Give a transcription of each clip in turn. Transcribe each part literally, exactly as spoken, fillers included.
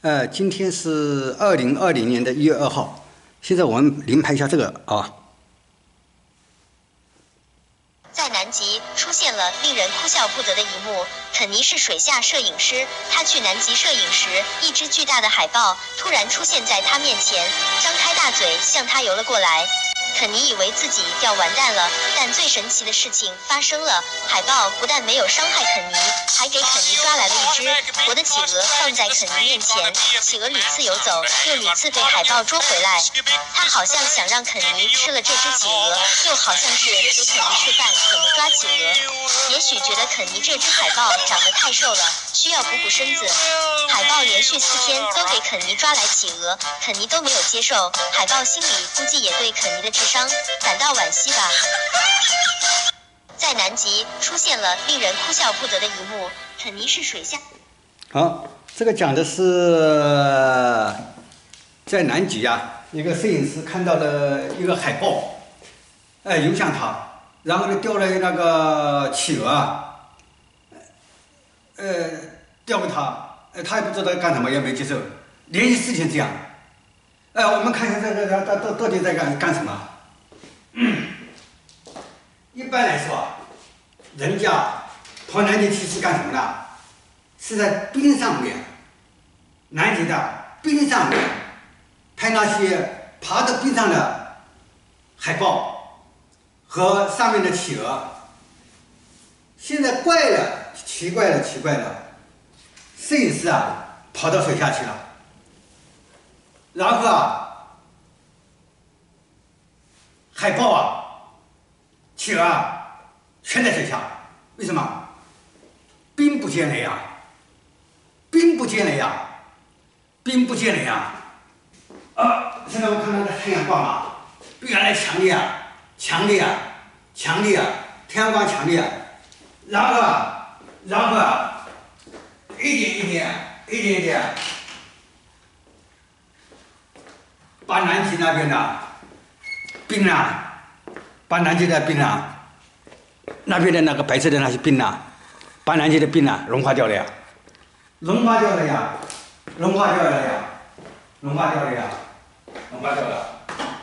呃，今天是二零二零年的一月二号。现在我们临拍一下这个啊。 在南极出现了令人哭笑不得的一幕。肯尼是水下摄影师，他去南极摄影时，一只巨大的海豹突然出现在他面前，张开大嘴向他游了过来。肯尼以为自己要完蛋了，但最神奇的事情发生了，海豹不但没有伤害肯尼，还给肯尼抓来了一只活的企鹅放在肯尼面前，企鹅屡次游走，又屡次被海豹捉回来。他好像想让肯尼吃了这只企鹅，又好像是给肯尼示范怎么抓企鹅。也许觉得肯尼这只海豹长得太瘦了，需要补补身子。海豹连续四天都给肯尼抓来企鹅，肯尼都没有接受，海豹心里估计也对肯尼的智商感到惋惜吧。在南极出现了令人哭笑不得的一幕，肯尼是水下。 好，这个讲的是在南极啊，一个摄影师看到了一个海豹，哎，游向他，然后呢钓了那个企鹅啊，呃，钓给他，呃，他也不知道干什么，也没接受，连续四天这样。哎，我们看一下这个他他到到底在干干什么？嗯，一般来说，人家跑南极去是干什么的？是在冰上面，南极的冰上面拍那些爬到冰上的海豹和上面的企鹅。现在怪了，奇怪了，奇怪了，摄影师啊跑到水下去了，然后啊，海豹啊、企鹅啊全在水下，为什么？冰不见了呀！冰不见了呀！冰不见了呀！啊，现在我看到的太阳光啊，比原来强烈啊，强烈啊，强烈啊，太阳光强烈啊，然后啊，然后啊，一点一点，一点一点，把南极那边的冰啊，把南极的冰啊，那边的那个白色的那些冰啊，把南极的冰啊融化掉了呀，融化掉了呀，融化掉了呀，融化掉了呀，融化掉了，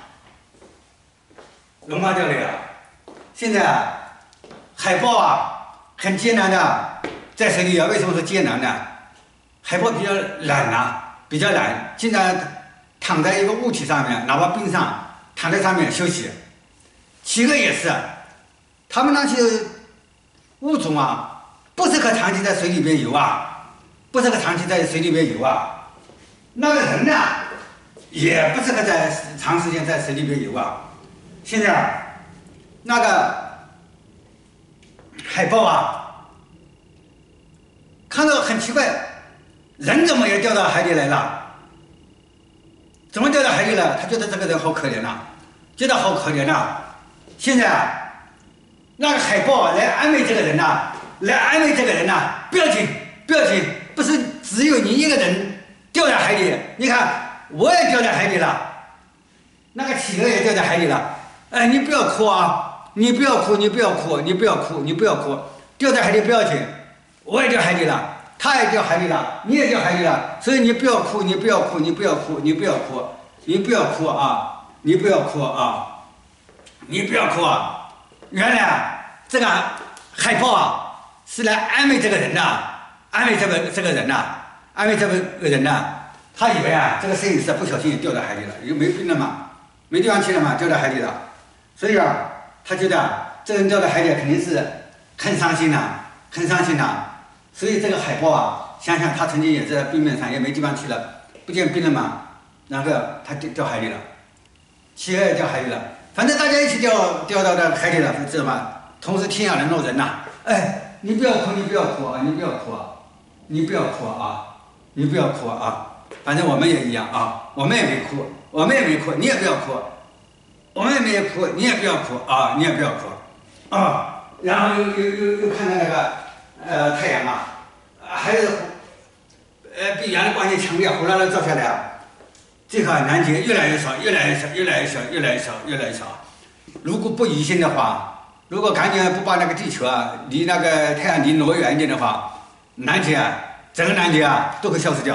融化掉了呀。现在啊，海豹啊很艰难的在水里啊，为什么是艰难呢？海豹比较懒啊，比较懒，经常躺在一个物体上面，哪怕冰上，躺在上面休息。企鹅也是，他们那些物种啊，不适合长期在水里边游啊，不适合长期在水里边游啊。那个人呢，也不适合在长时间在水里边游啊。现在啊，那个海豹啊，看到很奇怪，人怎么也掉到海里来了？怎么掉到海里了？他觉得这个人好可怜呐、啊，觉得好可怜呐、啊。现在啊，那个海豹来安慰这个人呐、啊，来安慰这个人呐、啊，不要紧，不要紧，不是只有你一个人掉在海里，你看我也掉在海里了，那个企鹅也掉在海里了。哎，你不要哭啊，你不要哭，你不要哭，你不要哭，你不要哭，掉在海里不要紧，我也掉海里了，他也掉海里了，你也掉海里了，所以你不要哭，你不要哭，你不要哭，你不要哭，你不要哭啊，你不要哭啊。你不要哭啊！原来啊，这个海豹啊是来安慰这个人的，安慰这个这个人的，安慰这个人的。他以为啊，这个摄影师不小心掉到海里了，又没冰了嘛，没地方去了嘛，掉到海里了。所以啊，他觉得这个人掉到海里肯定是很伤心的，很伤心的。所以这个海豹啊，想想他曾经也在冰面上，也没地方去了，不见冰了嘛，然后他掉掉海里了，企鹅也掉海里了。反正大家一起掉掉到这海里了，知道吗？同是天涯沦落人呐、啊！哎，你不要哭，你不要哭啊！你不要哭啊！你不要哭啊！你不要哭啊！反正我们也一样啊，我们也没哭，我们也没哭，你也不要哭，我们也没哭，你也不要哭啊！你也不要哭啊！然后又又又又看到那个呃太阳啊，还是呃比原来光线强烈，呼啦啦照下来啊。这个南极越来越少，越来越少，越来越少，越来越少，越来越少。如果不疑心的话，如果赶紧不把那个地球啊离那个太阳离挪远一点的话，南极啊，整个南极啊都会消失掉。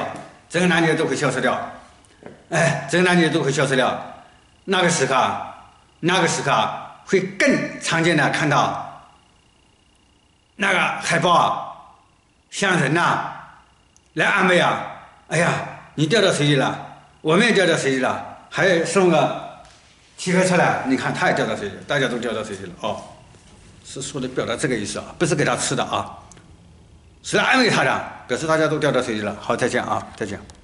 整个难题都会消失掉。哎，整个难题都会消失掉。那个时刻，那个时刻会更常见的看到那个海豹啊，像人呐、啊、来安慰啊，哎呀，你掉到水里了，我们也掉到水里了，还送个汽车车来，你看他也掉到水里，大家都掉到水里了哦，是说的表达这个意思啊，不是给他吃的啊，是来安慰他的，表示大家都掉到水里了。好，再见啊，再见。